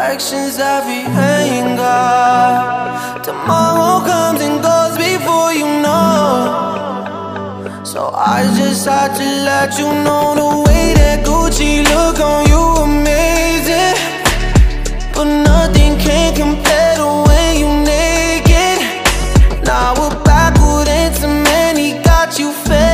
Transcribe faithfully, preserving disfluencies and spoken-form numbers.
directions every anger. Tomorrow comes and goes before you know. So I just had to let you know the way that Gucci look on you amazing, but nothing can compare to when you naked. Now we're backward and cement, he got you fed.